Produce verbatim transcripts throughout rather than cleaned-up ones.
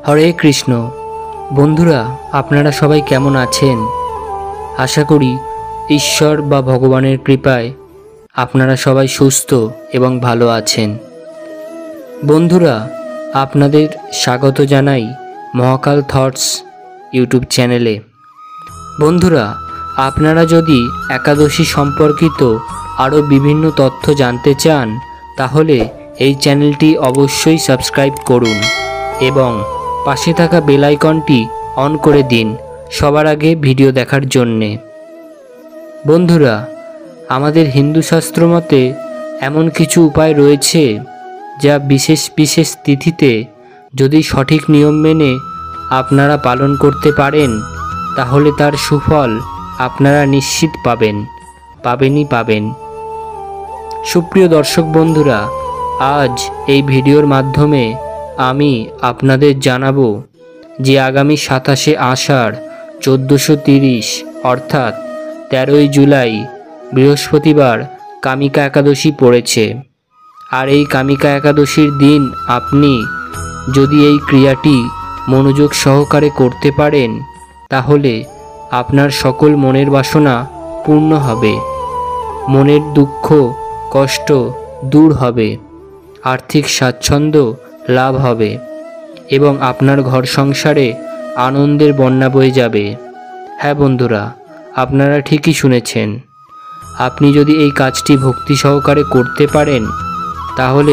হরে কৃষ্ণ। বন্ধুরা, আপনারা সবাই কেমন আছেন? আশা করি ঈশ্বর বা ভগবানের কৃপায় আপনারা সবাই সুস্থ এবং ভালো আছেন। বন্ধুরা, আপনাদের স্বাগত জানাই মহাকাল থটস ইউটিউব চ্যানেলে। বন্ধুরা, আপনারা যদি একাদশী সম্পর্কিত আরও বিভিন্ন তথ্য জানতে চান তাহলে এই চ্যানেলটি অবশ্যই সাবস্ক্রাইব করুন এবং পাশে থাকা বেল আইকনটি অন করে দিন সবার আগে ভিডিও দেখার জন্যে। বন্ধুরা, আমাদের হিন্দু শাস্ত্র মতে এমন কিছু উপায় রয়েছে যা বিশেষ বিশেষ তিথিতে যদি সঠিক নিয়ম মেনে আপনারা পালন করতে পারেন তাহলে তার সুফল আপনারা নিশ্চিত পাবেন, পাবেনই পাবেন। সুপ্রিয় দর্শক বন্ধুরা, আজ এই ভিডিওর মাধ্যমে আমি আপনাদের জানাবো যে আগামী সাতাশে আষাঢ় চোদ্দোশো তিরিশ অর্থাৎ তেরোই জুলাই বৃহস্পতিবার কামিকা একাদশী পড়েছে। আর এই কামিকা একাদশীর দিন আপনি যদি এই ক্রিয়াটি মনোযোগ সহকারে করতে পারেন তাহলে আপনার সকল মনের বাসনা পূর্ণ হবে, মনের দুঃখ কষ্ট দূর হবে, আর্থিক স্বাচ্ছন্দ্য লাভ হবে এবং আপনার ঘর সংসারে আনন্দের বন্যা বয়ে যাবে। হ্যাঁ বন্ধুরা, আপনারা ঠিকই শুনেছেন। আপনি যদি এই কাজটি ভক্তি সহকারে করতে পারেন তাহলে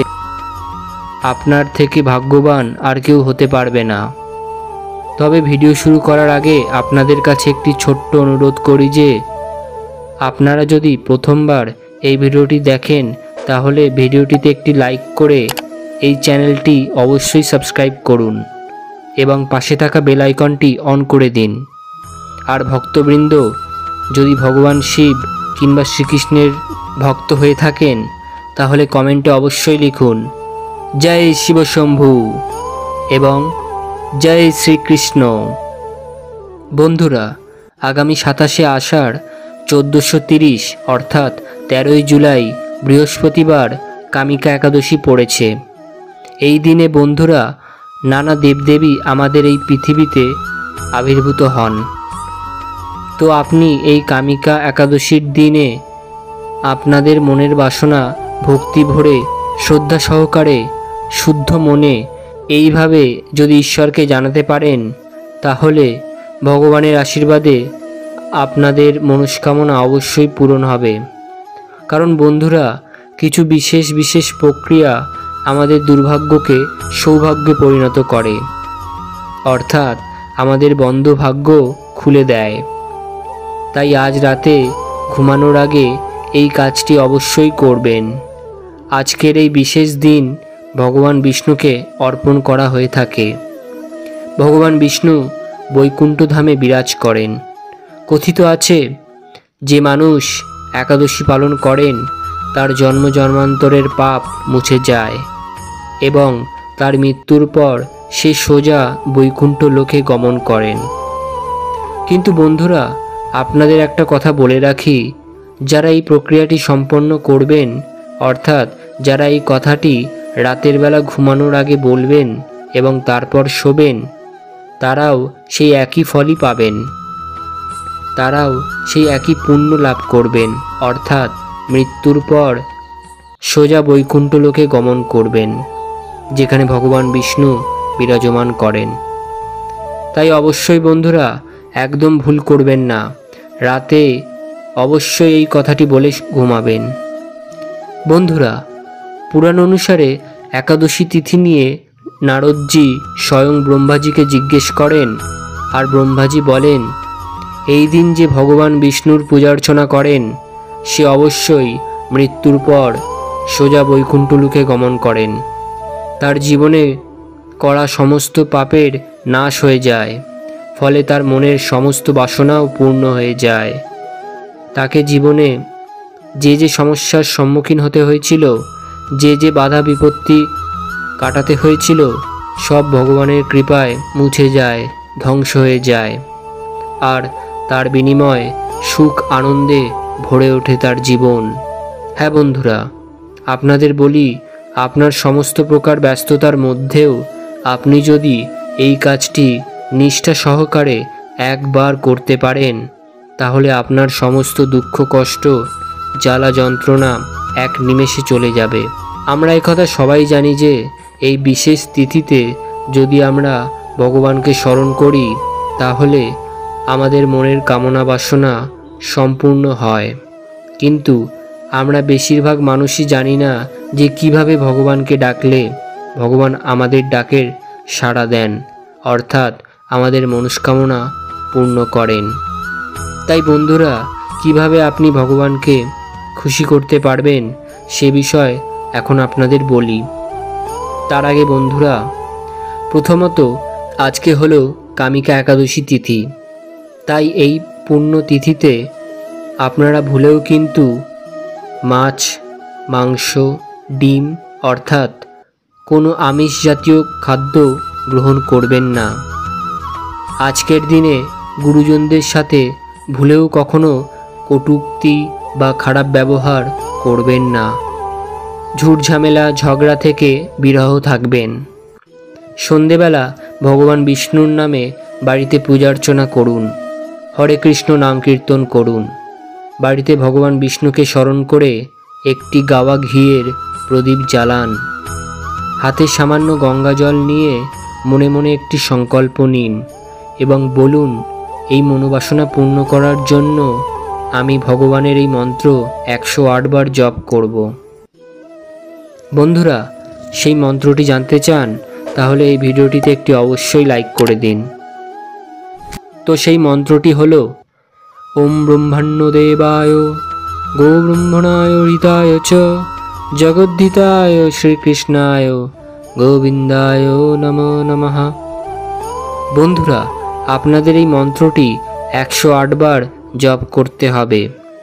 আপনার থেকে ভাগ্যবান আর কেউ হতে পারবে না। তবে ভিডিও শুরু করার আগে আপনাদের কাছে একটি ছোট্ট অনুরোধ করি যে আপনারা যদি প্রথমবার এই ভিডিওটি দেখেন তাহলে ভিডিওটিতে একটি লাইক করে এই চ্যানেলটি অবশ্যই সাবস্ক্রাইব করুন এবং পাশে থাকা বেল আইকনটি অন করে দিন। আর ভক্তবৃন্দ যদি ভগবান শিব কিংবা শ্রীকৃষ্ণের ভক্ত হয়ে থাকেন তাহলে কমেন্টে অবশ্যই লিখুন জয় শিবশম্ভু এবং জয় শ্রীকৃষ্ণ। বন্ধুরা, আগামী সাতাশে আষাঢ় চোদ্দোশো তিরিশ অর্থাৎ তেরোই জুলাই বৃহস্পতিবার কামিকা একাদশী পড়েছে। এই দিনে বন্ধুরা নানা দেবদেবী আমাদের এই পৃথিবীতে আবির্ভূত হন। তো আপনি এই কামিকা একাদশীর দিনে আপনাদের মনের বাসনা ভক্তি ভরে শ্রদ্ধা সহকারে শুদ্ধ মনে এইভাবে যদি ঈশ্বরকে জানাতে পারেন তাহলে ভগবানের আশীর্বাদে আপনাদের মনস্কামনা অবশ্যই পূরণ হবে। কারণ বন্ধুরা, কিছু বিশেষ বিশেষ প্রক্রিয়া আমাদের দুর্ভাগ্যকে সৌভাগ্যে পরিণত করে, অর্থাৎ আমাদের বন্ধ ভাগ্য খুলে দেয়। তাই আজ রাতে ঘুমানোর আগে এই কাজটি অবশ্যই করবেন। আজকের এই বিশেষ দিন ভগবান বিষ্ণুকে অর্পণ করা হয়ে থাকে। ভগবান বিষ্ণু বৈকুণ্ঠ ধামে বিরাজ করেন। কথিত আছে যে মানুষ একাদশী পালন করেন তার জন্ম জন্মান্তরের পাপ মুছে যায় এবং তার মৃত্যুর পর সে সোজা বৈকুণ্ঠ লোকে গমন করেন। কিন্তু বন্ধুরা, আপনাদের একটা কথা বলে রাখি, যারা এই প্রক্রিয়াটি সম্পন্ন করবেন অর্থাৎ যারা এই কথাটি রাতের বেলা ঘুমানোর আগে বলবেন এবং তারপর শোবেন তারাও সেই একই ফলই পাবেন, তারাও সেই একই পুণ্য লাভ করবেন, অর্থাৎ মৃত্যুর পর সোজা বৈকুণ্ঠ লোকে গমন করবেন যেখানে ভগবান বিষ্ণু বিরাজমান করেন। তাই অবশ্যই বন্ধুরা একদম ভুল করবেন না, রাতে অবশ্যই এই কথাটি বলে ঘুমাবেন। বন্ধুরা, পুরাণ অনুসারে একাদশী তিথি নিয়ে নারদজি স্বয়ং ব্রহ্মাজিকে জিজ্ঞেস করেন আর ব্রহ্মাজি বলেন এই দিন যে ভগবান বিষ্ণুর পূজা অর্চনা করেন সে অবশ্যই মৃত্যুর পর সোজা বৈকুণ্ঠ লোকে গমন করেন। তার জীবনে করা সমস্ত পাপের নাশ হয়ে যায়, ফলে তার মনের সমস্ত বাসনাও পূর্ণ হয়ে যায়। তাকে জীবনে যে যে সমস্যার সম্মুখীন হতে হয়েছিল, যে যে বাধা বিপত্তি কাটাতে হয়েছিল সব ভগবানের কৃপায় মুছে যায়, ধ্বংস হয়ে যায় আর তার বিনিময়ে সুখ আনন্দে ভরে ওঠে তার জীবন। হ্যাঁ বন্ধুরা, আপনাদের বলি আপনার সমস্ত প্রকার ব্যস্ততার মধ্যেও আপনি যদি এই কাজটি নিষ্ঠা সহকারে একবার করতে পারেন, তাহলে আপনার সমস্ত দুঃখ কষ্ট জ্বালা যন্ত্রণা এক নিমেষে চলে যাবে। আমরা একথা সবাই জানি যে এই বিশেষ তিথিতে যদি আমরা ভগবানকে স্মরণ করি তাহলে আমাদের মনের কামনা বাসনা সম্পূর্ণ হয়। কিন্তু আমরা বেশিরভাগ মানুষই জানি না যে কিভাবে ভগবানকে ডাকলে ভগবান আমাদের ডাকের সাড়া দেন, অর্থাৎ আমাদের মনস্কামনা পূর্ণ করেন। তাই বন্ধুরা, কিভাবে আপনি ভগবানকে খুশি করতে পারবেন সে বিষয় এখন আপনাদের বলি। তার আগে বন্ধুরা, প্রথমত আজকে হলো কামিকা একাদশী তিথি। তাই এই পুণ্য তিথিতে আপনারা ভুলেও কিন্তু মাছ, মাংস, ডিম অর্থাৎ কোনো আমিষ জাতীয় খাদ্য গ্রহণ করবেন না। আজকের দিনে গুরুজনদের সাথে ভুলেও কখনো কটূক্তি বা খারাপ ব্যবহার করবেন না। ঝুট ঝামেলা ঝগড়া থেকে বিরত থাকবেন। সন্ধেবেলা ভগবান বিষ্ণুর নামে বাড়িতে পূজার্চনা করুন, হরে কৃষ্ণ নাম কীর্তন করুন। বাড়িতে ভগবান বিষ্ণুকে স্মরণ করে একটি গাওয়া ঘিয়ের প্রদীপ জ্বালান। হাতে সামান্য গঙ্গা জল নিয়ে মনে মনে একটি সংকল্প নিন এবং বলুন, এই মনোবাসনা পূর্ণ করার জন্য আমি ভগবানের এই মন্ত্র একশো আট বার জপ করব। বন্ধুরা, সেই মন্ত্রটি জানতে চান তাহলে এই ভিডিওটিতে একটি অবশ্যই লাইক করে দিন। তো সেই মন্ত্রটি হলো ওম ব্রহ্মণ্যদেবায় গোব্রহ্মণায় হৃতায় চ জগদ্ধিতায় শ্রীকৃষ্ণায় গোবিন্দায় নমো নমঃ। বন্ধুরা, আপনাদের এই মন্ত্রটি একশো আট বার জপ করতে হবে।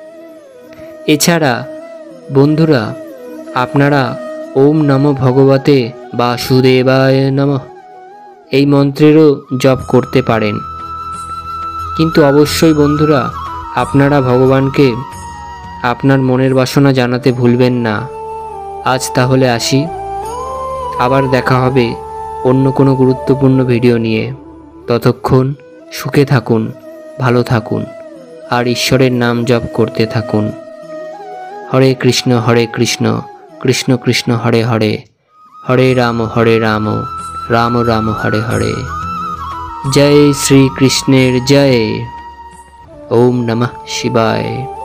এছাড়া বন্ধুরা, আপনারা ওম নমো ভগবতে বাসুদেবায় নমঃ এই মন্ত্রেরও জপ করতে পারেন। কিন্তু অবশ্যই বন্ধুরা, আপনারা ভগবানকে আপনার মনের বাসনা জানাতে ভুলবেন না। আজ তাহলে আসি, আবার দেখা হবে অন্য কোনো গুরুত্বপূর্ণ ভিডিও নিয়ে। ততক্ষণ সুখে থাকুন, ভালো থাকুন আর ঈশ্বরের নাম জপ করতে থাকুন। হরে কৃষ্ণ হরে কৃষ্ণ কৃষ্ণ কৃষ্ণ হরে হরে, হরে রাম হরে রাম রাম রাম হরে হরে। জয় শ্রী কৃষ্ণের জয়। ওম নমঃ শিবায়।